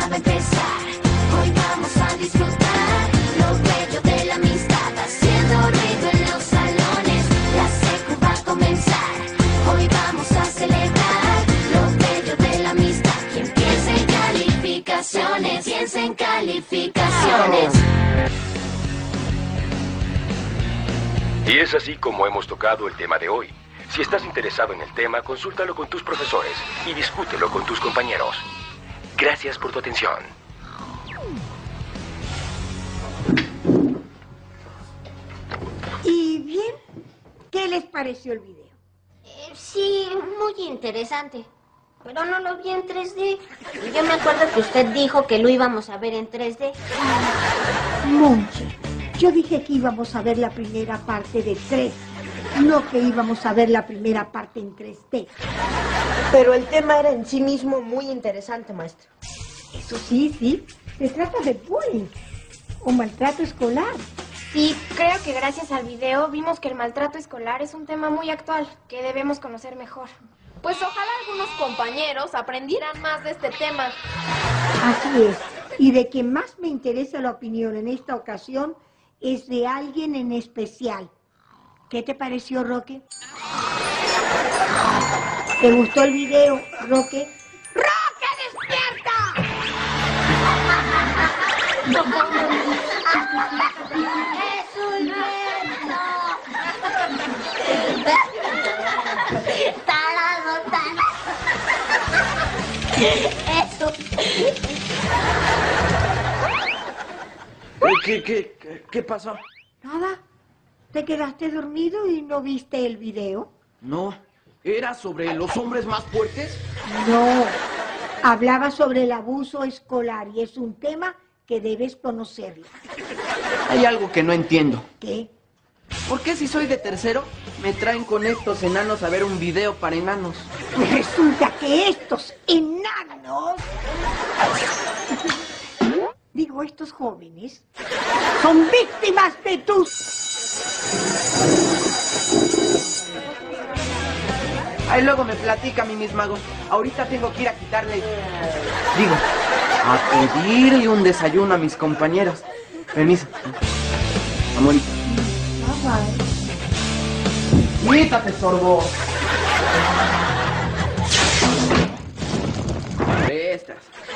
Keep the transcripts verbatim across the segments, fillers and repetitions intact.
va a empezar. Hoy vamos a disfrutar lo bello de la amistad, haciendo ruido en los salones. La secu va a comenzar. Hoy vamos a celebrar lo bello de la amistad. Quien piensa en calificaciones, piensa en calificaciones. Y es así como hemos tocado el tema de hoy. Si estás interesado en el tema, consúltalo con tus profesores y discútelo con tus compañeros. Gracias por tu atención. ¿Y bien? ¿Qué les pareció el video? Eh, sí, muy interesante. Pero no lo vi en tres D. Yo me acuerdo que usted dijo que lo íbamos a ver en tres D. Monchi, yo dije que íbamos a ver la primera parte de tres, no que íbamos a ver la primera parte en tres D. Pero el tema era en sí mismo muy interesante, maestro. Eso sí, sí. Se trata de bullying o maltrato escolar. Sí, creo que gracias al video vimos que el maltrato escolar es un tema muy actual que debemos conocer mejor. Pues ojalá algunos compañeros aprendieran más de este tema. Así es. Y de quien más me interesa la opinión en esta ocasión es de alguien en especial. ¿Qué te pareció, Roque? ¿Te gustó el video, Roque? ¡Roque, despierta! ¡Es un tarado, tarado! Eso. ¿Qué, qué, qué, qué pasó? Nada. ¿Te quedaste dormido y no viste el video? No. ¿Era sobre los hombres más fuertes? No. Hablaba sobre el abuso escolar y es un tema que debes conocerlo. Hay algo que no entiendo. ¿Qué? ¿Por qué si soy de tercero me traen con estos enanos a ver un video para enanos? Pues resulta que estos enanos, digo estos jóvenes, son víctimas de tus... Ahí luego me platica mi Miss Mago. Ahorita tengo que ir a quitarle... Digo, a pedirle un desayuno a mis compañeros. Permiso. Amorito. ¡Quítate, sorbo! Estas.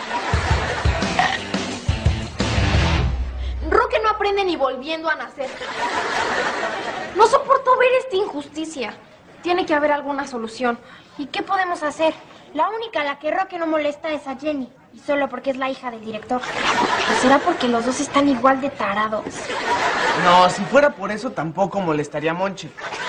Roque no aprende ni volviendo a nacer. No soporto ver esta injusticia. Tiene que haber alguna solución. ¿Y qué podemos hacer? La única a la que Roque no molesta es a Jenny. Y solo porque es la hija del director. ¿O será porque los dos están igual de tarados? No, si fuera por eso tampoco molestaría a Monchi.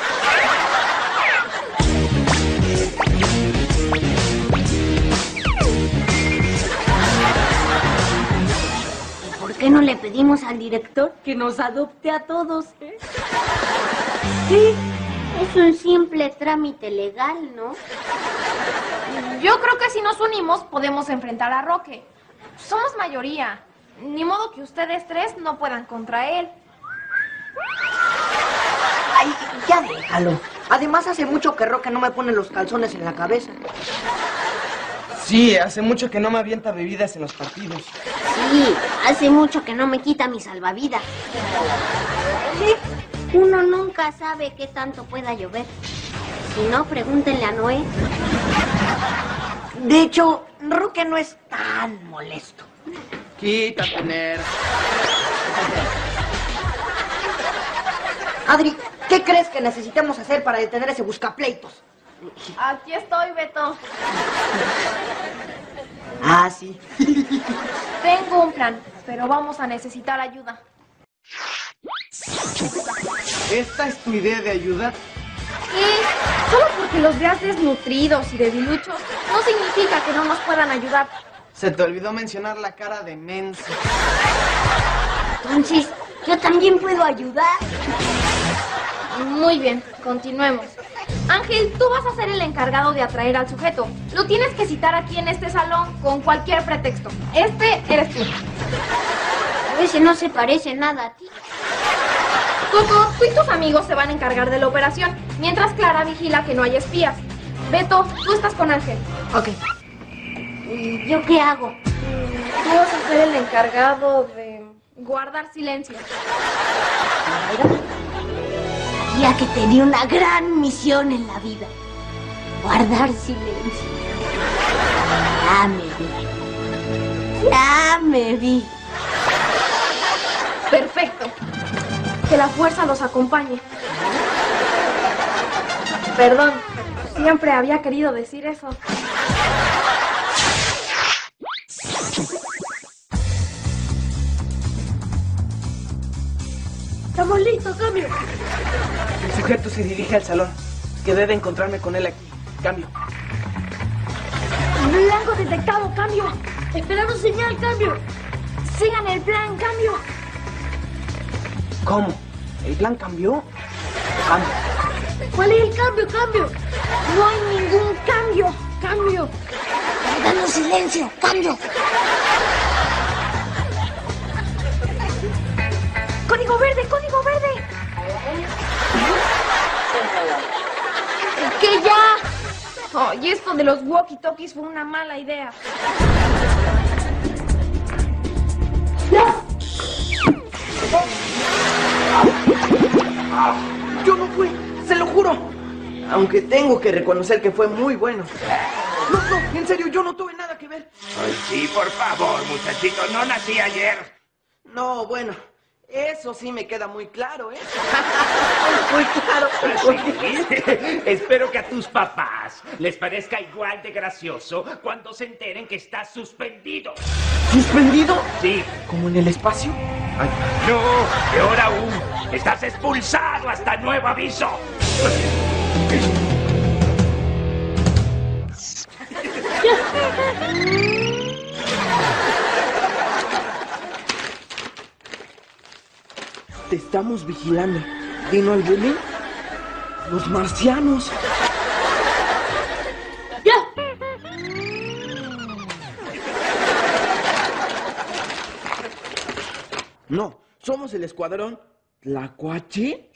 ¿Por qué no le pedimos al director que nos adopte a todos? ¿Eh? Sí, es un simple trámite legal, ¿no? Yo creo que si nos unimos podemos enfrentar a Roque. Somos mayoría. Ni modo que ustedes tres no puedan contra él. Ay, ya déjalo. Además, hace mucho que Roque no me pone los calzones en la cabeza. Sí, hace mucho que no me avienta bebidas en los partidos. Sí, hace mucho que no me quita mi salvavidas. Sí, uno nunca sabe qué tanto pueda llover. Si no, pregúntenle a Noé. De hecho, Roque no es tan molesto. Quítate, nerd. Adri, ¿qué crees que necesitamos hacer para detener ese buscapleitos? Aquí estoy, Beto. Ah, sí. Tengo un plan, pero vamos a necesitar ayuda. ¿Esta es tu idea de ayuda? Y solo porque los veas desnutridos y debiluchos no significa que no nos puedan ayudar. Se te olvidó mencionar la cara de Nancy. Entonces, ¿yo también puedo ayudar? Muy bien, continuemos. Ángel, tú vas a ser el encargado de atraer al sujeto. Lo tienes que citar aquí en este salón con cualquier pretexto. Este eres tú. A veces no se parece nada a ti. Coco, tú y tus amigos se van a encargar de la operación, mientras Clara vigila que no haya espías. Beto, tú estás con Ángel. Ok. ¿Y yo qué hago? Tú vas a ser el encargado de guardar silencio. Ya que tenía una gran misión en la vida. Guardar silencio. Ya me vi. Ya me vi. Perfecto. Que la fuerza los acompañe. Perdón, siempre había querido decir eso. ¡Estamos listos, cambio! El sujeto se dirige al salón. Quedé de encontrarme con él aquí. Cambio. Blanco detectado, cambio. Esperamos señal, cambio. Sigan el plan, cambio. ¿Cómo? ¿El plan cambió? Cambio. ¿Cuál es el cambio, cambio? No hay ningún cambio, cambio. Guardando silencio, cambio. Código verde, código verde. Que ya. Oh, y esto de los walkie-talkies fue una mala idea. Yo no fui, se lo juro. Aunque tengo que reconocer que fue muy bueno. No, no, en serio, yo no tuve nada que ver. Ay, sí, por favor, muchachito, no nací ayer. No, bueno, eso sí me queda muy claro, ¿eh? Muy claro. ¿Sí? Espero que a tus papás les parezca igual de gracioso cuando se enteren que estás suspendido. ¿Suspendido? Sí. ¿Como en el espacio? Ay. No, peor aún, estás expulsado hasta nuevo aviso. Te estamos vigilando. ¿Vino al bullying? Los marcianos. ¡Ya! No, somos el escuadrón Tlacuache.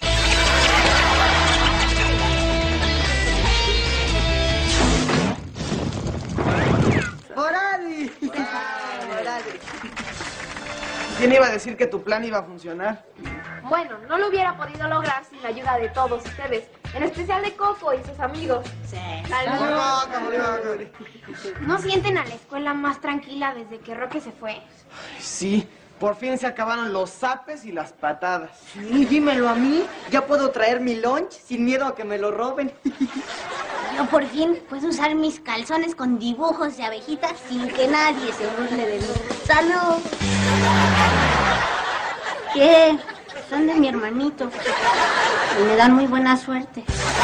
¡Orali! ¿Quién iba a decir que tu plan iba a funcionar? Bueno, no lo hubiera podido lograr sin la ayuda de todos ustedes, en especial de Coco y sus amigos. Sí. ¡Salud! ¿No sienten a la escuela más tranquila desde que Roque se fue? Sí, por fin se acabaron los zapes y las patadas. Sí, dímelo a mí. Ya puedo traer mi lunch sin miedo a que me lo roben. Yo por fin puedo usar mis calzones con dibujos de abejitas sin que nadie se burle de mí. ¡Salud! ¿Qué? Son de mi hermanito. Y me dan muy buena suerte.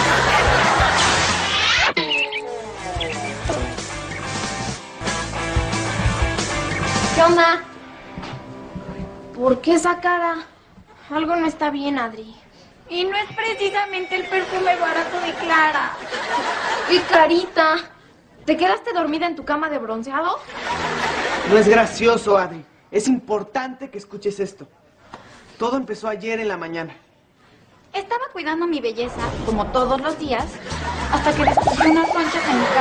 ¿Qué onda? ¿Por qué esa cara? Algo no está bien, Adri. Y no es precisamente el perfume barato de Clara. Y Clarita, ¿te quedaste dormida en tu cama de bronceado? No es gracioso, Adri. Es importante que escuches esto. Todo empezó ayer en la mañana. Estaba cuidando mi belleza, como todos los días, hasta que descubrí unas manchas en mi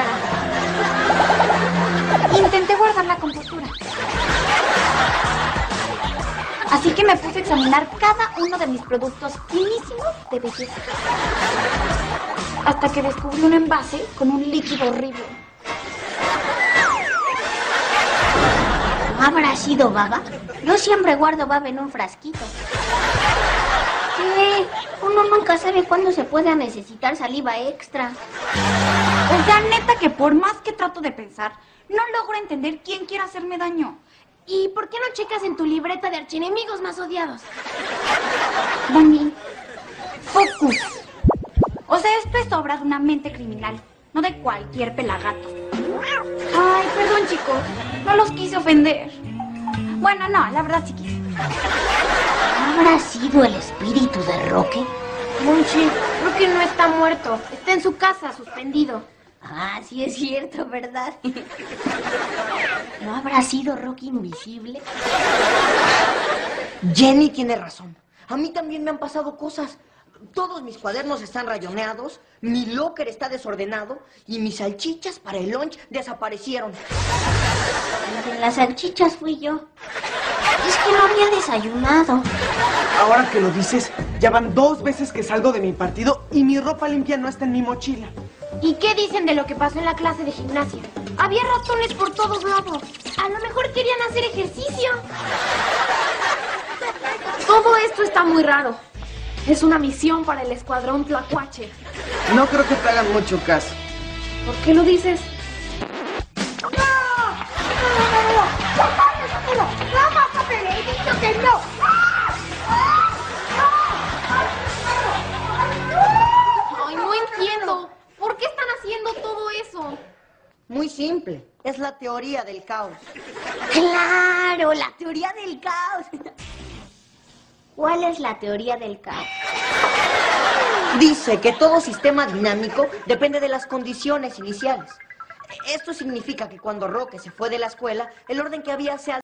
cara. Intenté guardar la compostura. Así que me puse a examinar cada uno de mis productos finísimos de belleza. Hasta que descubrí un envase con un líquido horrible. ¿No habrá sido baba? Yo siempre guardo baba en un frasquito. ¿Qué? Uno nunca sabe cuándo se pueda necesitar saliva extra. O sea, neta que por más que trato de pensar, no logro entender quién quiere hacerme daño. ¿Y por qué no checas en tu libreta de archienemigos más odiados? Dani, focus. O sea, esto es obra de una mente criminal, no de cualquier pelagato. Ay, perdón, chicos, no los quise ofender. Bueno, no, la verdad sí quise. ¿No habrá sido el espíritu de Roque? Monchi, Roque no está muerto. Está en su casa, suspendido. Ah, sí es cierto, ¿verdad? ¿No habrá sido Roque invisible? Jenny tiene razón. A mí también me han pasado cosas. todos mis cuadernos están rayoneados, mi locker está desordenado y mis salchichas para el lunch desaparecieron. En las salchichas fui yo. Es que no había desayunado. Ahora que lo dices, ya van dos veces que salgo de mi partido y mi ropa limpia no está en mi mochila. ¿Y qué dicen de lo que pasó en la clase de gimnasia? Había ratones por todos lados. A lo mejor querían hacer ejercicio. Todo esto está muy raro. Es una misión para el escuadrón Tlacuache. No creo que te hagan mucho caso. ¿Por qué lo dices? Ay, no entiendo. ¿Por qué están haciendo todo eso? Muy simple, es la teoría del caos. ¡Claro! La teoría del caos. ¿Cuál es la teoría del caos? Dice que todo sistema dinámico depende de las condiciones iniciales. Esto significa que cuando Roque se fue de la escuela, el orden que había se